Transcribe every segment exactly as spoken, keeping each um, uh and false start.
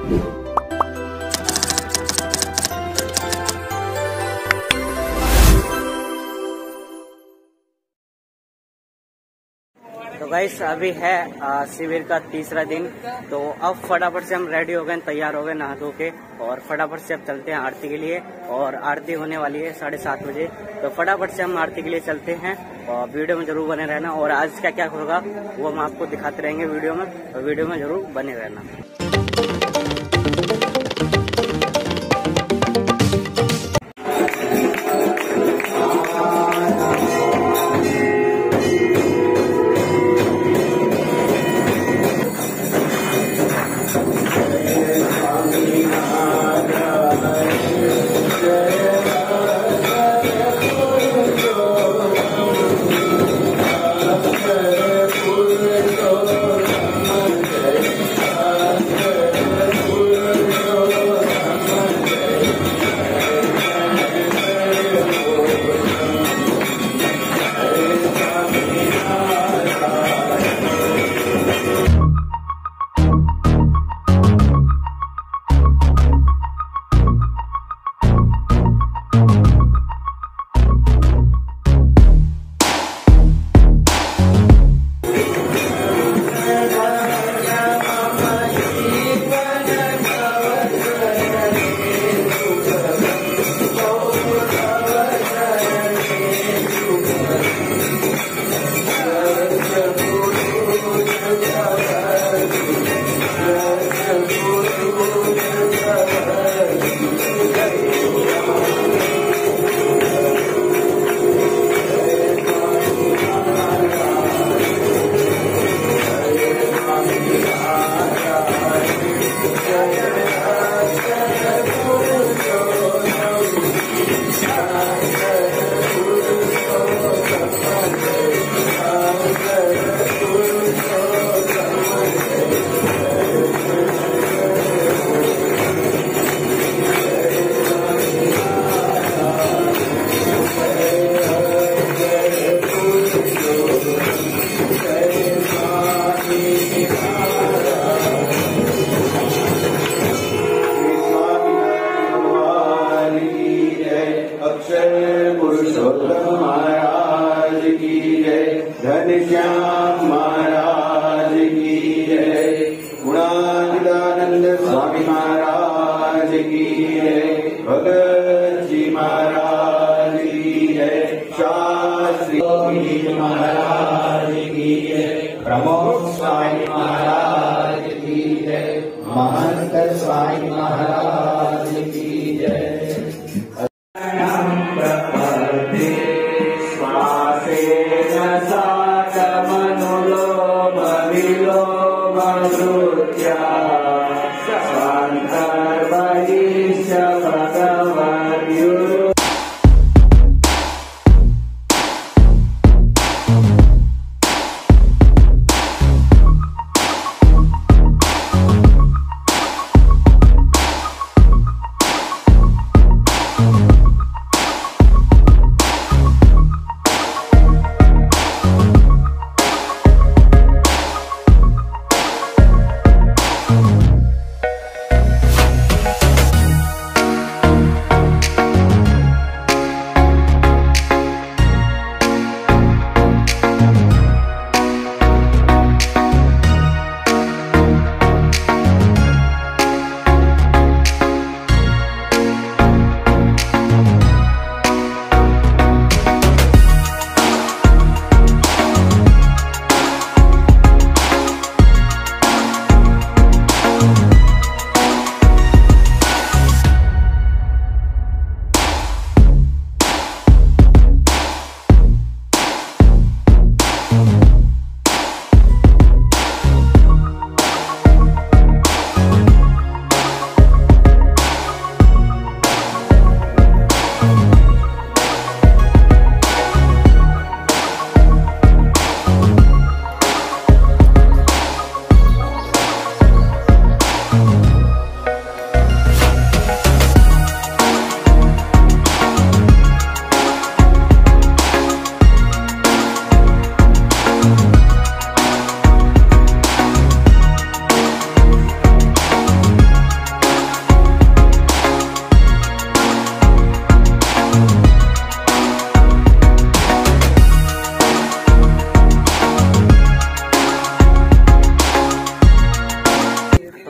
तो गाइस अभी है आ, शिविर का तीसरा दिन। तो अब फटाफट से हम रेडी हो गए, तैयार हो गए नहा धो के, और फटाफट से अब चलते हैं आरती के लिए। और आरती होने वाली है साढ़े सात बजे। तो फटाफट से हम आरती के लिए चलते हैं और वीडियो में जरूर बने रहना। और आज क्या क्या होगा वो हम आपको दिखाते रहेंगे वीडियो में, तो वीडियो में जरूर बने रहना। घनश्याम महाराज की जय, गुणानंद स्वामी महाराज की जय, भगत जी महाराज की जय, शास्त्री महाराज की जय, प्रमोद स्वामी महाराज की जय, महंत स्वामी महाराज की जय। Oh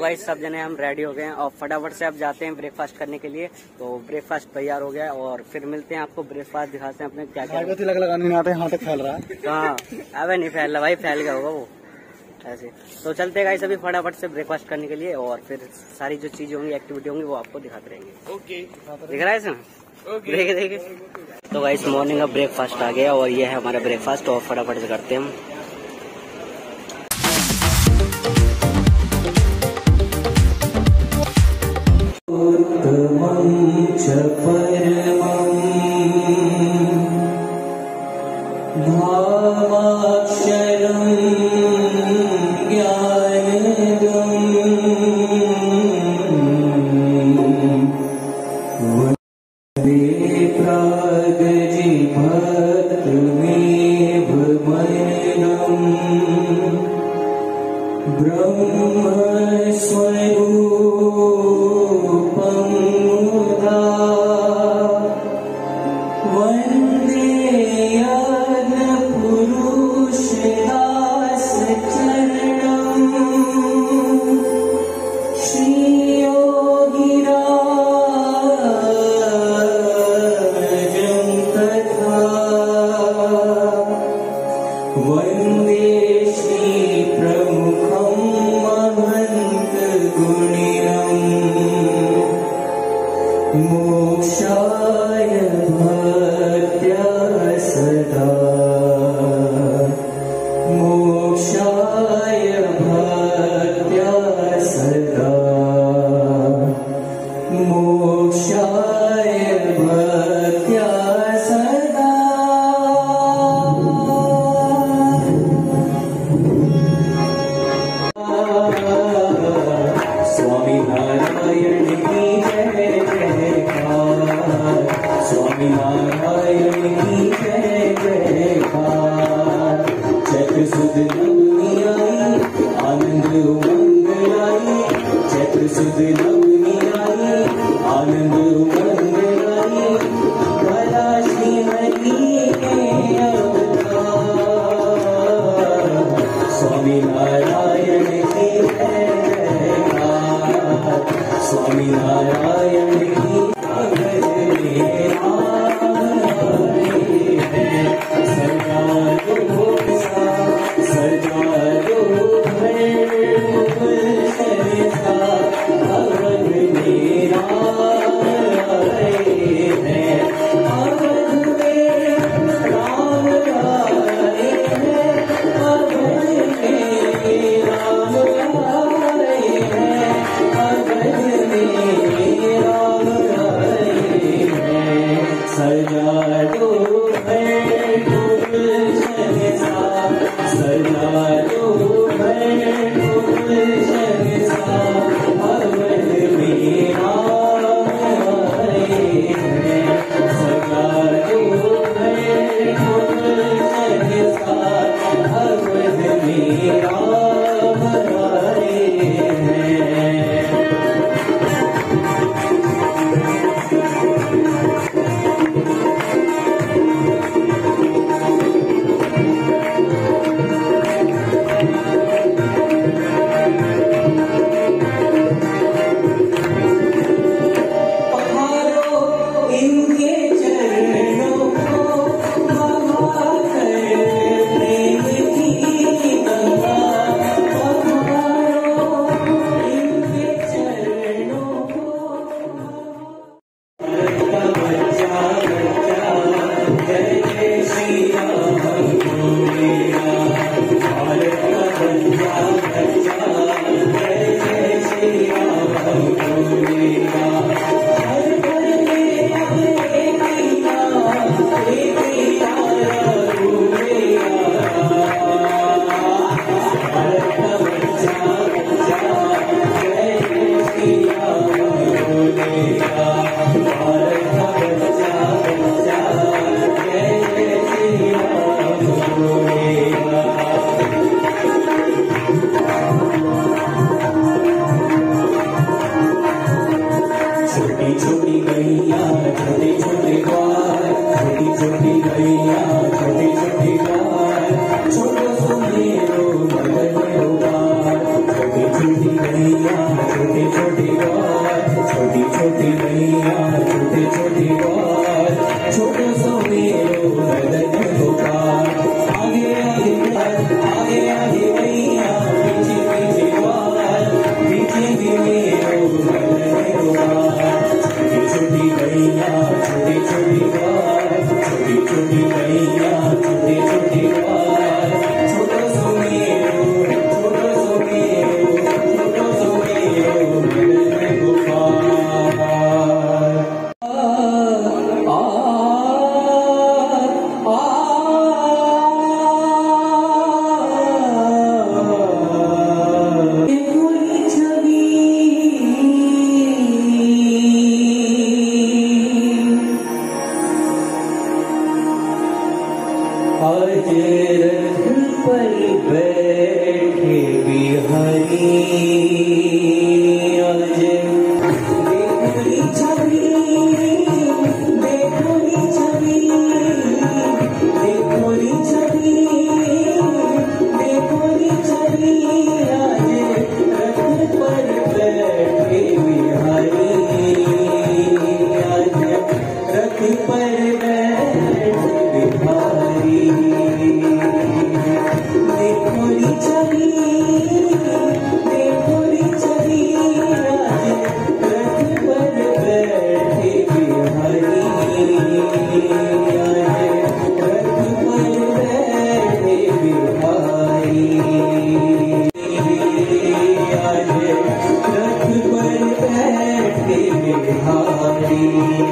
भाई सब जने हम रेडी हो गए हैं और फटाफट से अब जाते हैं ब्रेकफास्ट करने के लिए। तो ब्रेकफास्ट तैयार हो गया है और फिर मिलते हैं आपको, ब्रेकफास्ट दिखाते हैं अपने क्या क्या तिलक लगाने नहीं आते, हाथ फैल रहा है। हाँ अबे नहीं फैल रहा भाई, फैल गया होगा वो ऐसे। तो चलते गाइस अभी फटाफट से ब्रेकफास्ट करने के लिए और फिर सारी जो चीजें होंगी, एक्टिविटी होंगी, वो आपको दिखाते रहेंगे। ओके दिख रहा है इसमें? देखे देखे। तो गाइस मॉर्निंग का ब्रेकफास्ट आ गया और ये है हमारा ब्रेकफास्ट और फटाफट से करते हैं हम। छोटी छोटी गैया छोटी छोटी बात, छोटी छोटी मैया छोटी छोटी बात, छोटो सो मेरो नदन पुकार। आगे आगे आगे आगे मैया पीछे पीछे बात, पीछे भी मेरो नदन पुकार। छोटी छोटी मैया छोटी छोटी बात, छोटी छोटी मैया छोटी छोटी बात, छोटो सो मेरो छोटो सो मेरो छोटो सो मेरो नदन पुकार। आ आ कोई छवि आज रथ पर बैठे बिहारी, आज देखो री छवि, देखो री छवि, देखो री छवि, देखो री छवि, आज रथ पर बैठे बिहारी, आज रथ पर बैठे बिहारी। देखो री छवि, देखो री छवि, आज रथ पर बैठे बिहारी, आज रथ पर बैठे बिहारी, आज रथ पर बैठे बिहारी।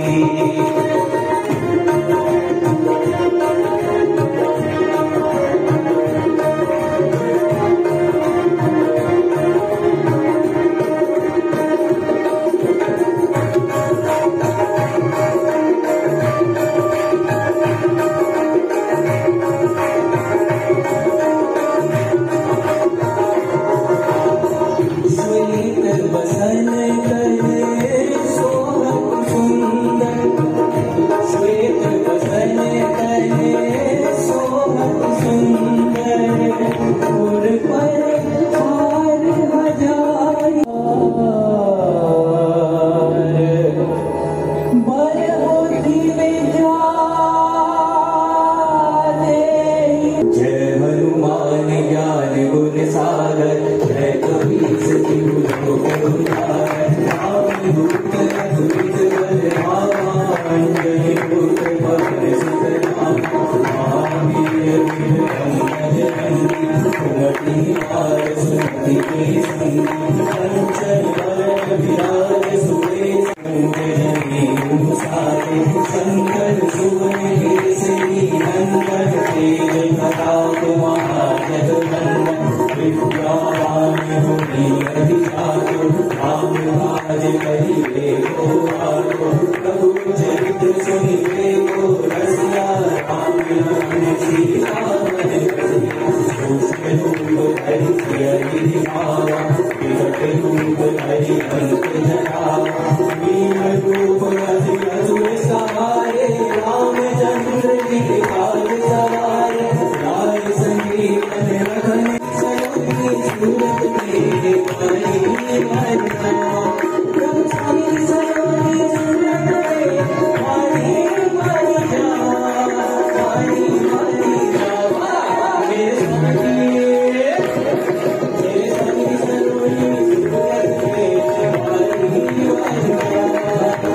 श्वेत बसन करे सोहत सुंदर, श्वेत बसन करे सोहत सुंदर, उर पर हार हजार बरहोती में जाने। जय हनुमान ज्ञान गुण सागर, जय कबीर सतिगुरु प्रभुधार। राम दूत अतुलित बलवान, जय दूत पवन सुत नाम। महावीर विक्रम बजरंगी, सुमति निवार सुमति के संगी। कंचन वरण विराज सुबेश, अंजनी मुसारे। शंकर सुवन केसरी नंदन, तेज प्रताप महाजगवंदन। विद्यावान गुणी अधिजातो, राम काज करिबे को आतो। प्रभु चरित्र सुनिबे को रसिया, राम लखन सीता मन बसिया। सूक्ष्म रूप धरि सियहि दिखावा, विकट रूप धरि अंत जरावा। वीर रूप धरि असुर सहारे, रामचंद्र जी काज सवारे। लाय संजीवन लखन सलोनी, सूरत तेरे बड़े बरतना। प्रभु सलोनी सलोनी सूरत तेरे बड़े बरतना, बड़े बरतना। मेरे सलोनी मेरे सलोनी सलोनी सूरत तेरे बड़े बरतना।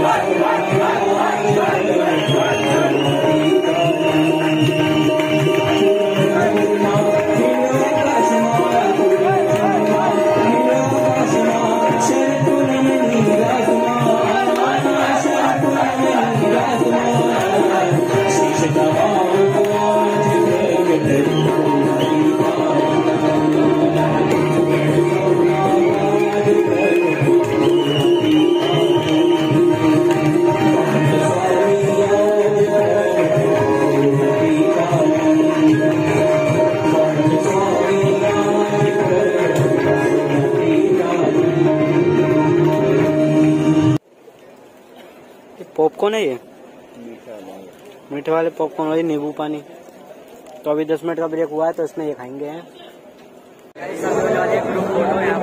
पॉपकॉर्न है ये मीठे वाले पॉपकॉर्न वाली नींबू पानी। तो अभी दस मिनट का ब्रेक हुआ है तो इसमें ये खाएंगे हैं। ग्रुप फोटो यहाँ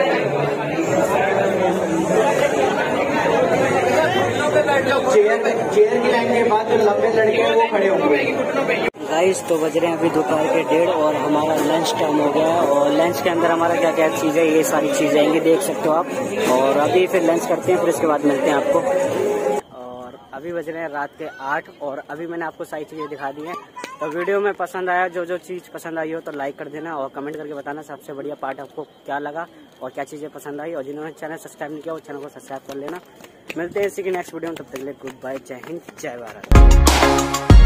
चेयर चेयर की लाइन के बाद जो लंबे लड़के हैं वो खड़े होंगे। गाइस तो बज रहे हैं अभी दोपहर के डेढ़ और हमारा लंच टाइम हो गया है और लंच के अंदर हमारा क्या क्या चीज़ है ये सारी चीज़ें आएंगी, देख सकते हो आप। और अभी फिर लंच करते हैं, फिर इसके बाद मिलते हैं आपको। और अभी बज रहे हैं रात के आठ और अभी मैंने आपको सारी चीज़ें दिखा दी हैं। तो वीडियो में पसंद आया, जो जो चीज़ पसंद आई हो तो लाइक कर देना और कमेंट करके बताना सबसे बढ़िया पार्ट आपको क्या लगा और क्या चीज़ें पसंद आई। और जिन्होंने चैनल सब्सक्राइब नहीं किया वो चैनल को सब्सक्राइब कर लेना। मिलते हैं इसी की नेक्स्ट वीडियो में, तब तक के लिए गुड बाय, जय हिंद, जय भारत।